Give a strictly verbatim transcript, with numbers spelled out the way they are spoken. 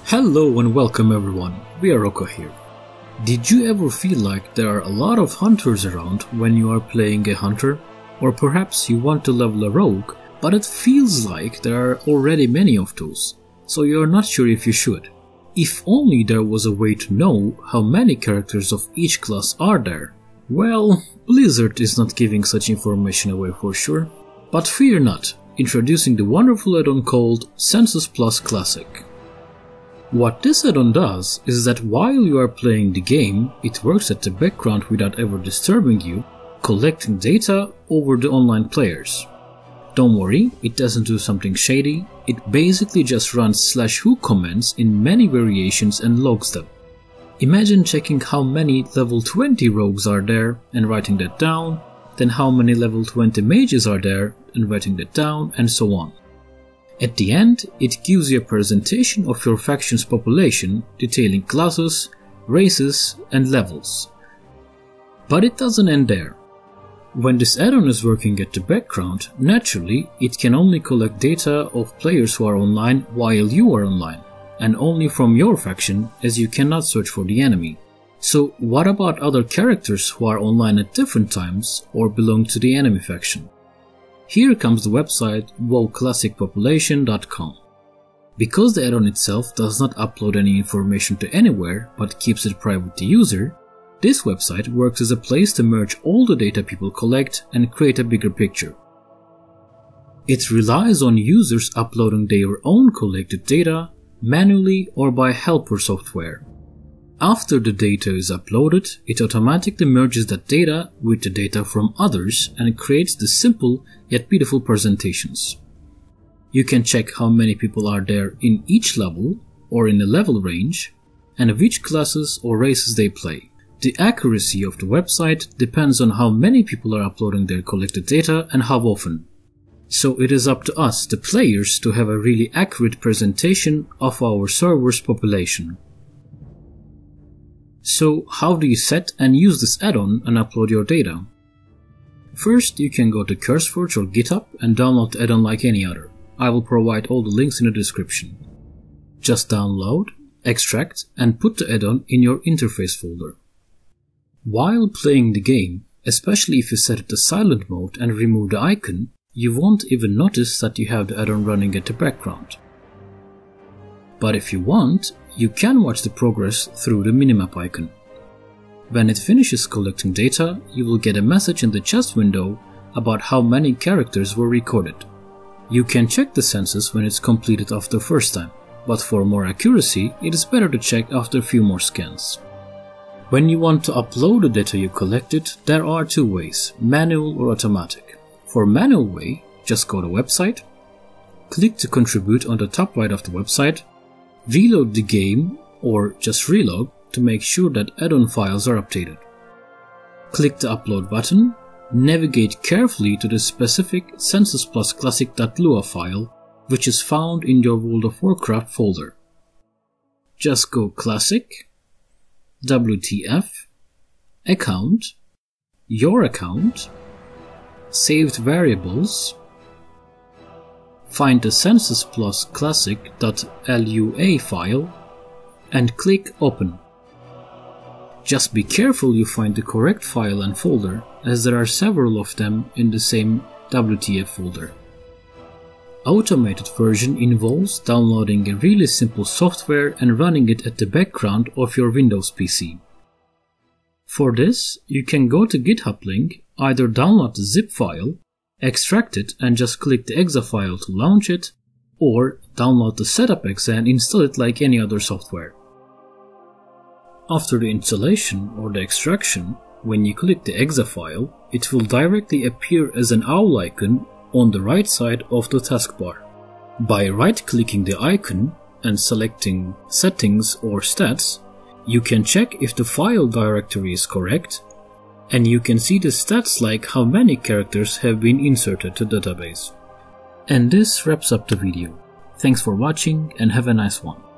Hello and welcome everyone, we are Rocco here. Did you ever feel like there are a lot of hunters around when you are playing a hunter? Or perhaps you want to level a rogue, but it feels like there are already many of those, so you are not sure if you should. If only there was a way to know how many characters of each class are there. Well, Blizzard is not giving such information away for sure. But fear not, introducing the wonderful add-on called CensusPlus. What this add-on does is that while you are playing the game, it works at the background without ever disturbing you, collecting data over the online players. Don't worry, it doesn't do something shady, it basically just runs slash who commands in many variations and logs them. Imagine checking how many level twenty rogues are there and writing that down, then how many level twenty mages are there and writing that down, and so on. At the end, it gives you a presentation of your faction's population detailing classes, races, and levels. But it doesn't end there. When this add-on is working at the background, naturally, it can only collect data of players who are online while you are online, and only from your faction, as you cannot search for the enemy. So what about other characters who are online at different times or belong to the enemy faction? Here comes the website wow classic population dot com. Because the add-on itself does not upload any information to anywhere but keeps it private to user, this website works as a place to merge all the data people collect and create a bigger picture. It relies on users uploading their own collected data manually or by helper software. After the data is uploaded, it automatically merges that data with the data from others and creates the simple yet beautiful presentations. You can check how many people are there in each level or in the level range, and which classes or races they play. The accuracy of the website depends on how many people are uploading their collected data and how often. So it is up to us, the players, to have a really accurate presentation of our server's population. So how do you set and use this add-on and upload your data? First, you can go to Curseforge or Github and download the add-on like any other. I will provide all the links in the description. Just download, extract, and put the add-on in your interface folder. While playing the game, especially if you set it to silent mode and remove the icon, you won't even notice that you have the add-on running at the background. But if you want, you can watch the progress through the minimap icon. When it finishes collecting data, you will get a message in the chest window about how many characters were recorded. You can check the census when it's completed after the first time, but for more accuracy, it is better to check after a few more scans. When you want to upload the data you collected, there are two ways, manual or automatic. For manual way, just go to website, click to contribute on the top right of the website, reload the game or just relog to make sure that add-on files are updated. Click the upload button, navigate carefully to the specific CensusPlusclassic.lua file which is found in your World of Warcraft folder. Just go Classic, W T F, Account, Your Account, Saved Variables, find the CensusPlusclassic.lua file and click Open. Just be careful you find the correct file and folder, as there are several of them in the same W T F folder. Automated version involves downloading a really simple software and running it at the background of your Windows P C. For this, you can go to GitHub link, either download the zip file, extract it and just click the exe file to launch it, or download the setup exe and install it like any other software. After the installation or the extraction, when you click the exe file, it will directly appear as an owl icon on the right side of the taskbar. By right-clicking the icon and selecting Settings or Stats, you can check if the file directory is correct, and you can see the stats like how many characters have been inserted to the database. And this wraps up the video. Thanks for watching and have a nice one.